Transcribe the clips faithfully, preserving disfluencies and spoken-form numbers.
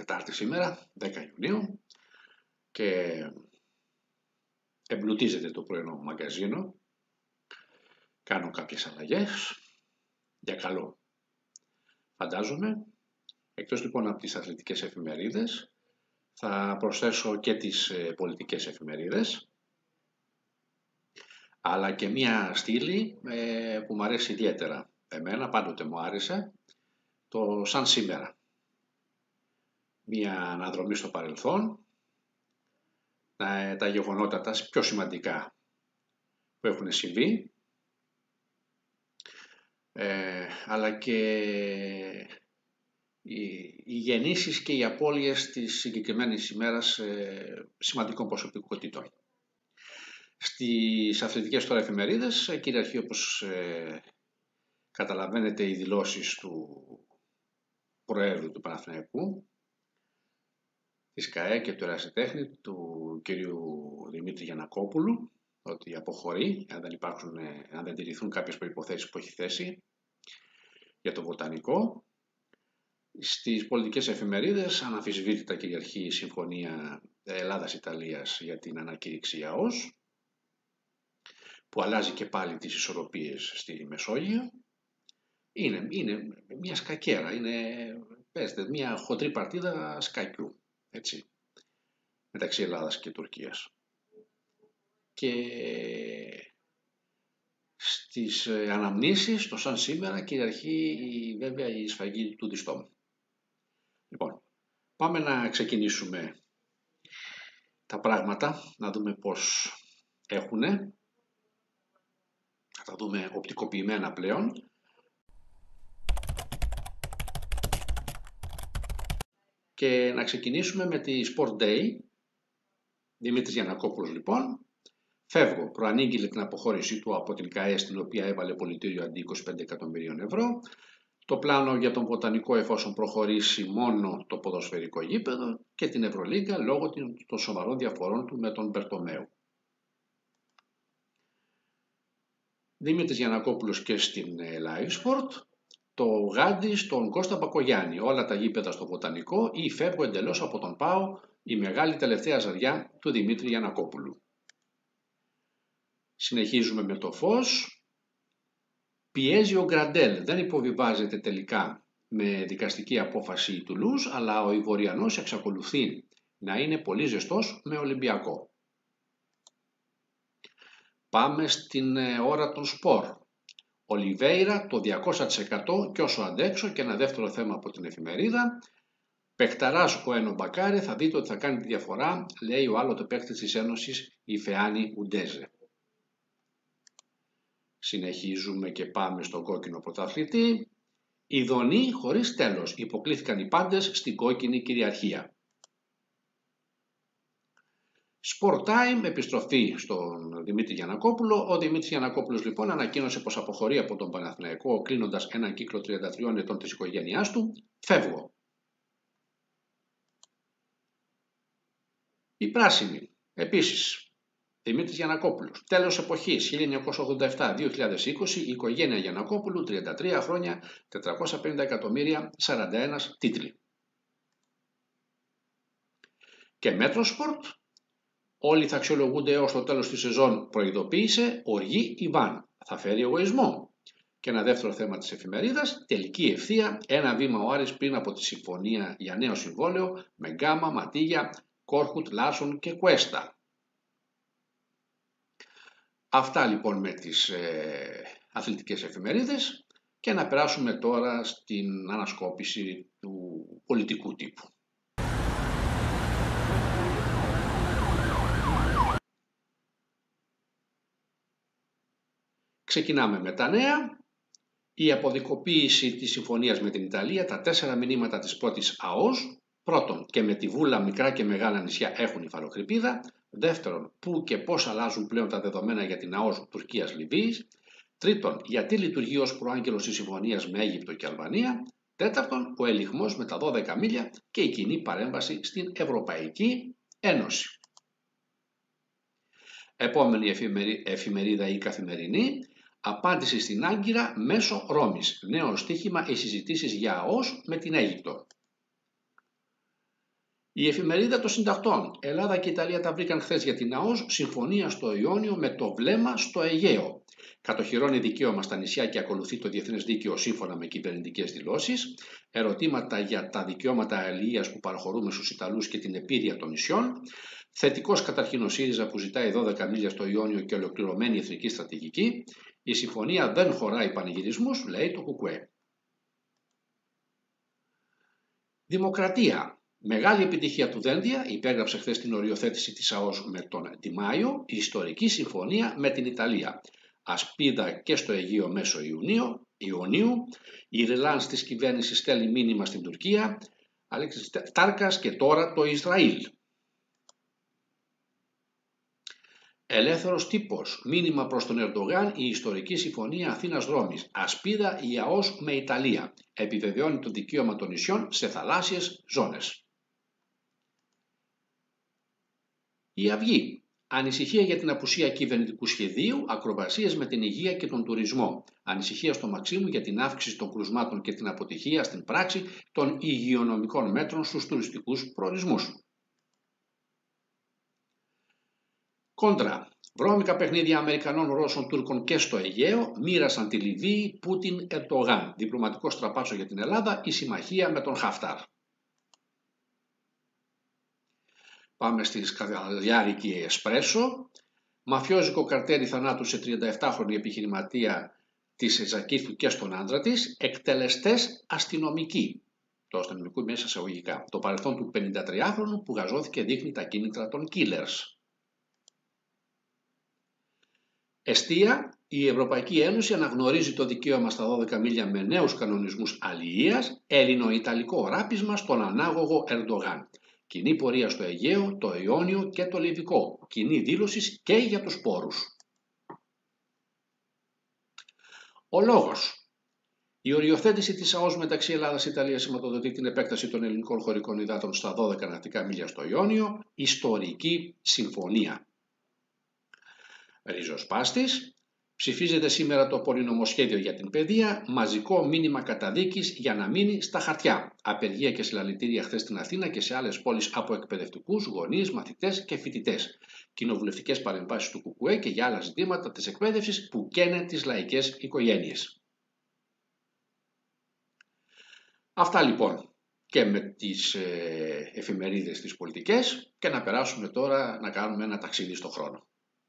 Τετάρτη σήμερα, δέκα Ιουνίου, και εμπλουτίζεται το πρωινό μαγκαζίνο. Κάνω κάποιες αλλαγές, για καλό φαντάζομαι. Εκτός λοιπόν από τις αθλητικές εφημερίδες, θα προσθέσω και τις πολιτικές εφημερίδες, αλλά και μία στήλη ε, που μου αρέσει ιδιαίτερα. Εμένα πάντοτε μου άρεσε, το Σαν Σήμερα. Μία αναδρομή στο παρελθόν, τα, τα γεγονότα τα πιο σημαντικά που έχουν συμβεί, ε, αλλά και οι, οι γεννήσεις και οι απώλειες της συγκεκριμένης ημέρας ε, σημαντικών προσωπικότητων. Στις αθλητικές τώρα εφημερίδες κυριαρχεί, όπως ε, καταλαβαίνετε, οι δηλώσεις του Προέδρου του Παναθηναϊκού, της ΚΑΕ και του Ερασιτέχνη, του κ. Δημήτρη Γιαννακόπουλου, ότι αποχωρεί αν δεν, υπάρξουν, αν δεν τηρηθούν κάποιες προϋποθέσεις που έχει θέσει για το βοτανικό. Στις πολιτικές εφημερίδες αναμφισβήτητα κυριαρχεί η Συμφωνία Ελλάδας-Ιταλίας για την ανακήρυξη ΑΟΣ, που αλλάζει και πάλι τις ισορροπίες στη Μεσόγειο. Είναι, είναι μια σκακέρα, είναι πέστε, μια χοντρή παρτίδα σκακιού, έτσι, μεταξύ Ελλάδας και Τουρκίας. Και στις αναμνήσεις, το Σαν Σήμερα, κυριαρχεί βέβαια η σφαγή του Διστόμου. Λοιπόν, πάμε να ξεκινήσουμε τα πράγματα, να δούμε πώς έχουνε. Θα τα δούμε οπτικοποιημένα πλέον. Και να ξεκινήσουμε με τη Sport Day. Δημήτρης Γιαννακόπουλος λοιπόν. Φεύγω, προανήγγειλε την αποχώρησή του από την ΚΑΕ, στην οποία έβαλε πολιτήριο αντί είκοσι πέντε εκατομμυρίων ευρώ. Το πλάνο για τον βοτανικό, εφόσον προχωρήσει, μόνο το ποδοσφαιρικό γήπεδο, και την Ευρωλίγκα λόγω των σοβαρών διαφορών του με τον Μπερτομέου. Δημήτρης Γιαννακόπουλος και στην Live Sport. Το γάντι στον Κώστα Μπακογιάννη. Όλα τα γήπεδα στο βοτανικό ή φεύγω εντελώς από τον ΠΑΟ, η μεγάλη τελευταία ζαριά του Δημήτρη Γιαννακόπουλου. Συνεχίζουμε με το Φως. Πιέζει ο Γκραντέλ. Δεν υποβιβάζεται τελικά με δικαστική απόφαση του Λουζ, αλλά ο Ivoriανός εξακολουθεί να είναι πολύ ζεστός με Ολυμπιακό. Πάμε στην ώρα των σπορ. Ολιβέιρα το διακόσια τοις εκατό και όσο αντέξω, και ένα δεύτερο θέμα από την εφημερίδα. Πεχταράς ο Ένο Μπακάρε, θα δείτε ότι θα κάνει τη διαφορά, λέει ο άλλοτε παίκτης της Ένωσης, η Φεάνη Ουντέζε. Συνεχίζουμε και πάμε στον κόκκινο πρωταθλητή. Ειδονή χωρίς τέλος. Υποκλήθηκαν οι πάντες στην κόκκινη κυριαρχία. Sport Time, επιστροφή στον Δημήτρη Γιαννακόπουλο. Ο Δημήτρης Γιαννακόπουλος λοιπόν ανακοίνωσε πως αποχωρεί από τον Παναθηναϊκό, κλείνοντας έναν κύκλο τριάντα τριών ετών της οικογένειάς του. Φεύγω. Η πράσινη, επίσης. Δημήτρης Γιαννακόπουλος. Τέλος εποχής χίλια εννιακόσια ογδόντα επτά με δύο χιλιάδες είκοσι. Η οικογένεια Γιαννακόπουλου, τριάντα τρία χρόνια, τετρακόσια πενήντα εκατομμύρια, σαράντα ένα τίτλοι. Και Μέτρο Σπορτ. Όλοι θα αξιολογούνται έως το τέλος της σεζόν, προειδοποίησε. Οργή Ιβάν. Θα φέρει εγωισμό. Και ένα δεύτερο θέμα της εφημερίδας. Τελική ευθεία. Ένα βήμα ο Άρης πριν από τη συμφωνία για νέο συμβόλαιο με Γκάμα, Ματίγια, Κόρχουτ, Λάσον και Κουέστα. Αυτά λοιπόν με τις ε, αθλητικές εφημερίδες, και να περάσουμε τώρα στην ανασκόπηση του πολιτικού τύπου. Ξεκινάμε με τα νέα. Η αποδικοποίηση της συμφωνίας με την Ιταλία, τα τέσσερα μηνύματα της πρώτης ΑΟΣ. Πρώτον, και με τη Βούλα μικρά και μεγάλα νησιά έχουν υφαλοκρηπίδα. Δεύτερον, πού και πώς αλλάζουν πλέον τα δεδομένα για την ΑΟΣ Τουρκίας-Λιβύης. Τρίτον, γιατί λειτουργεί ως προάγγελος της συμφωνίας με Αίγυπτο και Αλβανία. Τέταρτον, ο ελιγμός με τα δώδεκα μίλια και η κοινή παρέμβαση στην Ευρωπαϊκή Ένωση. Επόμενη εφημερίδα ή καθημερινή. Απάντηση στην Άγκυρα μέσω Ρώμης. Νέο στίχημα οι συζητήσεις για ΑΟΣ με την Αίγυπτο. Η εφημερίδα των συντακτών. Ελλάδα και Ιταλία τα βρήκαν χθες για την ΑΟΣ, συμφωνία στο Ιόνιο με το βλέμμα στο Αιγαίο. Κατοχυρώνει δικαίωμα στα νησιά και ακολουθεί το διεθνές δίκαιο σύμφωνα με κυβερνητικές δηλώσεις. Ερωτήματα για τα δικαιώματα αλληλείας που παραχωρούμε στους Ιταλούς και την επίρρεια των νησιών. Θετικός καταρχήν ο ΣΥΡΙΖΑ που ζητάει δώδεκα μίλια στο Ιόνιο και ολοκληρωμένη εθνική στρατηγική. Η συμφωνία δεν χωράει πανηγυρισμούς, λέει το ΚΚΕ. Δημοκρατία. Μεγάλη επιτυχία του Δένδια, υπέγραψε χθες την οριοθέτηση της ΑΟΣ με τον Ντι Μάιο, η ιστορική συμφωνία με την Ιταλία. Ασπίδα και στο Αιγαίο μέσω Ιουνίου, Ιουνίου, η ρελάνς της κυβέρνησης στέλνει μήνυμα στην Τουρκία, Αλέξης Τάρκας και τώρα το Ισραήλ. Ελεύθερος τύπος, μήνυμα προς τον Ερντογάν η ιστορική συμφωνία Αθήνας-Ρώμης, ασπίδα η ΑΟΣ με Ιταλία, επιβεβαιώνει το δικαίωμα των νησιών σε θαλάσσιες ζώνες. Η Αυγή. Ανησυχία για την απουσία κυβερνητικού σχεδίου, ακροβασίες με την υγεία και τον τουρισμό. Ανησυχία στο Μαξίμου για την αύξηση των κρουσμάτων και την αποτυχία στην πράξη των υγειονομικών μέτρων στους τουριστικούς προορισμούς. Κόντρα. Βρώμικα παιχνίδια Αμερικανών, Ρώσων, Τούρκων και στο Αιγαίο μοίρασαν τη Λιβύη Πούτιν Ερντογάν. Διπλωματικό στραπάτσο για την Ελλάδα, η συμμαχία με τον Χαφτάρ. Πάμε στη σκαδιάρικη Εσπρέσο. Μαφιόζικο καρτέλι θανάτου σε τριανταεπτάχρονη επιχειρηματία της Ζακύρθου και στον άντρα της. Εκτελεστές αστυνομικοί. Το αστυνομικό μέσα σε αγωγικά. Το παρελθόν του πενηντατριάχρονου που γαζώθηκε δείχνει τα κίνητρα των killers. Εστία, η Ευρωπαϊκή Ένωση αναγνωρίζει το δικαίωμα στα δώδεκα μίλια με νέους κανονισμούς αλληλείας, ελληνο-ιταλικό ράπισμα στον ανάγωγο Ερντογάν. Κοινή πορεία στο Αιγαίο, το Ιόνιο και το Λιβικό. Κοινή δήλωση και για τους πόρους. Ο λόγος. Η οριοθέτηση της ΑΟΣ μεταξύ Ελλάδας-Ιταλίας σηματοδοτεί την επέκταση των ελληνικών χωρικών υδάτων στα δώδεκα ναυτικά μίλια στο Ιόνιο. Ιστορική συμφωνία. Ριζοσπάστης. Ψηφίζεται σήμερα το πολυνομοσχέδιο για την παιδεία, μαζικό μήνυμα καταδίκης για να μείνει στα χαρτιά. Απεργία και συλλαλητήρια χθες στην Αθήνα και σε άλλες πόλεις από εκπαιδευτικούς, γονείς, μαθητές και φοιτητές. Κοινοβουλευτικές παρεμβάσεις του ΚΚΕ και για άλλα ζητήματα της εκπαίδευσης που καίνε τις λαϊκές οικογένειες. Αυτά λοιπόν και με τις ε, εφημερίδες τις πολιτικές και να περάσουμε τώρα να κάνουμε ένα ταξίδι στον χρόνο.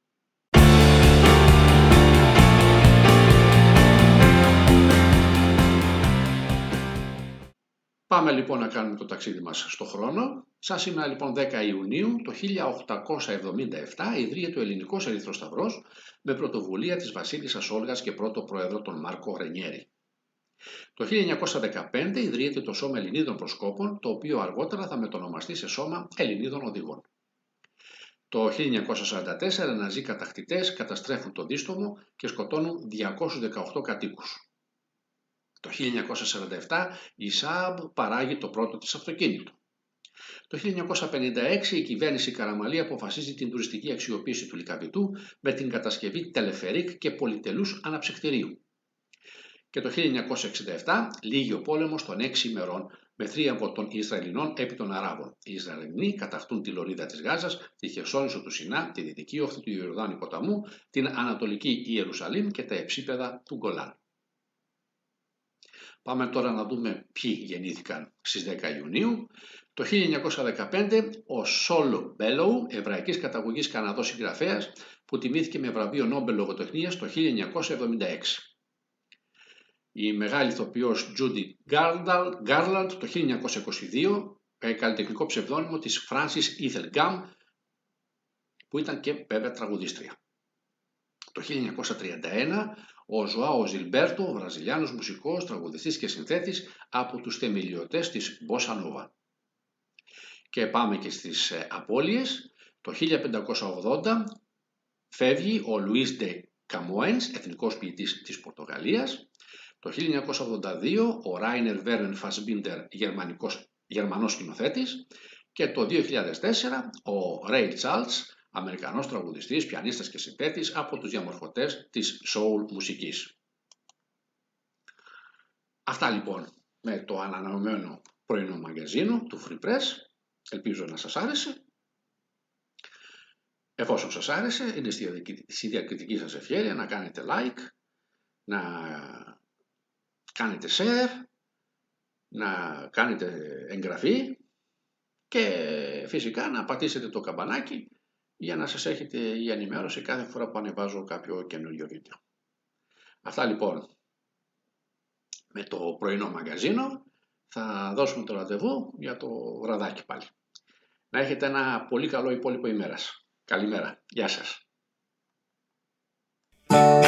Πάμε λοιπόν να κάνουμε το ταξίδι μας στο χρόνο. Σαν σήμερα λοιπόν δέκα Ιουνίου το χίλια οκτακόσια εβδομήντα επτά ιδρύεται ο Ελληνικός Ερυθρός Σταυρός με πρωτοβουλία της βασίλισσας Όλγας και πρώτο πρόεδρο τον Μάρκο Ρενιέρη. Το χίλια εννιακόσια δεκαπέντε ιδρύεται το Σώμα Ελληνίδων Προσκόπων, το οποίο αργότερα θα μετονομαστεί σε Σώμα Ελληνίδων Οδηγών. Το χίλια εννιακόσια σαράντα τέσσερα ναζί κατακτητές καταστρέφουν το Δίστομο και σκοτώνουν διακόσιους δεκαοκτώ κατοίκους. Το χίλια εννιακόσια σαράντα επτά η ΣΑΑΜ παράγει το πρώτο της αυτοκίνητο. Το χίλια εννιακόσια πενήντα έξι η κυβέρνηση Καραμαλή αποφασίζει την τουριστική αξιοποίηση του Λυκαβητού με την κατασκευή τελεφερίκ και πολυτελούς αναψυκτηρίου. Και το χίλια εννιακόσια εξήντα επτά λύγει ο πόλεμος των έξι ημερών με θρίαμβο των Ισραηλινών επί των Αράβων. Οι Ισραηλινοί κατακτούν τη λωρίδα της Γάζας, τη Χερσόνησο του Σινά, τη δυτική όχθη του Ιορδάνη ποταμού, την ανατολική Ιερουσαλήμ και τα υψίπεδα του Γκολάν. Πάμε τώρα να δούμε ποιοι γεννήθηκαν στις δέκα Ιουνίου. Το χίλια εννιακόσια δεκαπέντε ο Σολ Μπέλοου, εβραϊκής καταγωγής Καναδός συγγραφέας, που τιμήθηκε με βραβείο Νόμπελ Λογοτεχνίας το χίλια εννιακόσια εβδομήντα έξι. Η μεγάλη ηθοποιός Τζούντι Γκάρλαντ το χίλια εννιακόσια είκοσι δύο, καλλιτεχνικό ψευδόνυμο της Φράνσις Ήθελγκαμ, που ήταν και βέβαια τραγουδίστρια. Το χίλια εννιακόσια τριάντα ένα ο Ζωάο Ζιλμπέρτο, βραζιλιάνος μουσικός, τραγουδιστής και συνθέτης από τους θεμελιωτές της Μπόσα Νόβα. Και πάμε και στις απώλειες. Το χίλια πεντακόσια ογδόντα φεύγει ο Λουίς ντε Καμόενς, εθνικός ποιητής της Πορτογαλίας. Το χίλια εννιακόσια ογδόντα δύο ο Ράινερ Βέρεν Φασμπίντερ, γερμανός σκηνοθέτης. Και το δύο χιλιάδες τέσσερα ο Ρέι Τσάρλς, Αμερικανός τραγουδιστής, πιανίστας και συνθέτης από τους διαμορφωτές της soul μουσικής. Αυτά λοιπόν με το ανανεωμένο πρωινό μαγκαζίνο του Free Press Ελπίζω να σας άρεσε. Εφόσον σας άρεσε, είναι στη διακριτική σας ευχέρεια να κάνετε like, να κάνετε share, να κάνετε εγγραφή και φυσικά να πατήσετε το καμπανάκι για να σας έχετε η ενημέρωση κάθε φορά που ανεβάζω κάποιο καινούριο βίντεο. Αυτά λοιπόν με το πρωινό μαγκαζίνο. Θα δώσουμε το ραντεβού για το βραδάκι πάλι. Να έχετε ένα πολύ καλό υπόλοιπο ημέρας. Καλημέρα. Γεια σας.